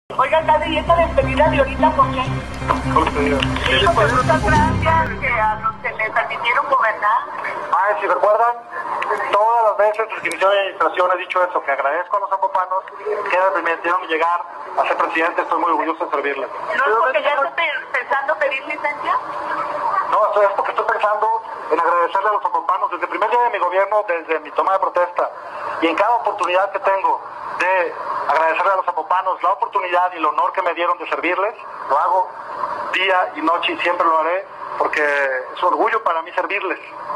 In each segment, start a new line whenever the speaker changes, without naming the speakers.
Oiga, alcalde, ¿y esta despedida de ahorita por qué?
¿Cómo te digo?
Pues muchas gracias a los que me permitieron gobernar.
Si recuerdan, todas las veces desde que inició mi administración he dicho eso, que agradezco a los zapopanos que me permitieron llegar a ser presidente, estoy muy orgulloso de servirles.
¿No es porque ya estoy pensando pedir licencia?
No, esto es porque estoy pensando en agradecerle a los zapopanos desde el primer día de mi gobierno, desde mi toma de protesta, y en cada oportunidad que tengo de agradecerle a los zapopanos la oportunidad y el honor que me dieron de servirles, lo hago día y noche y siempre lo haré porque es un orgullo para mí servirles.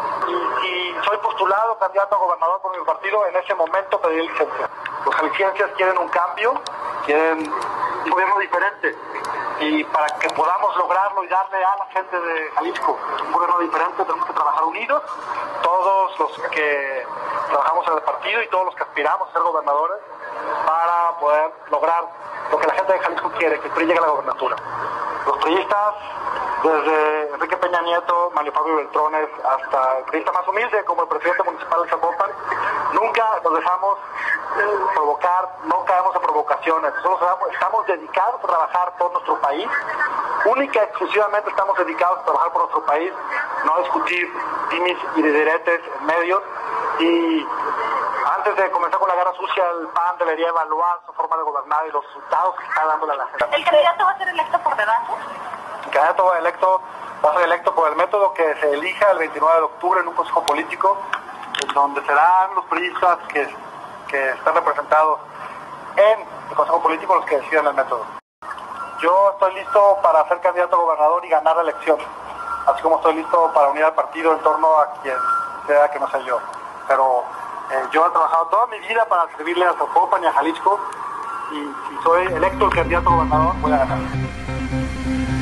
Y soy postulado candidato a gobernador por mi partido, en ese momento pediré licencia. Los jaliscienses quieren un cambio, quieren un gobierno diferente, y para que podamos lograrlo y darle a la gente de Jalisco un gobierno diferente tenemos que trabajar unidos, todos los que trabajamos en el partido y todos los que aspiramos a ser gobernadores, para poder lograr lo que la gente de Jalisco quiere, que el PRI llegue a la gobernatura. Los priistas, desde Enrique Peña Nieto, Mario Fabio Beltrones, hasta el priista más humilde como el presidente municipal de Zapopan, nunca nos dejamos provocar, no caemos en provocaciones. Nosotros estamos dedicados a trabajar por nuestro país, única y exclusivamente estamos dedicados a trabajar por nuestro país, no a discutir dimis y diretes en medios. Y antes de comenzar con la guerra sucia, el PAN debería evaluar su forma de gobernar y los resultados que está dándole a la gente.
¿El candidato va a ser electo por debajo?
El candidato va a ser electo por el método que se elija el 29 de octubre en un consejo político, en donde serán los periodistas que están representados en el consejo político los que decidan el método. Yo estoy listo para ser candidato a gobernador y ganar la elección, así como estoy listo para unir al partido en torno a quien sea que no sea yo. Pero yo he trabajado toda mi vida para servirle a Zapopan y a Jalisco, y si soy electo el candidato a gobernador voy a ganar.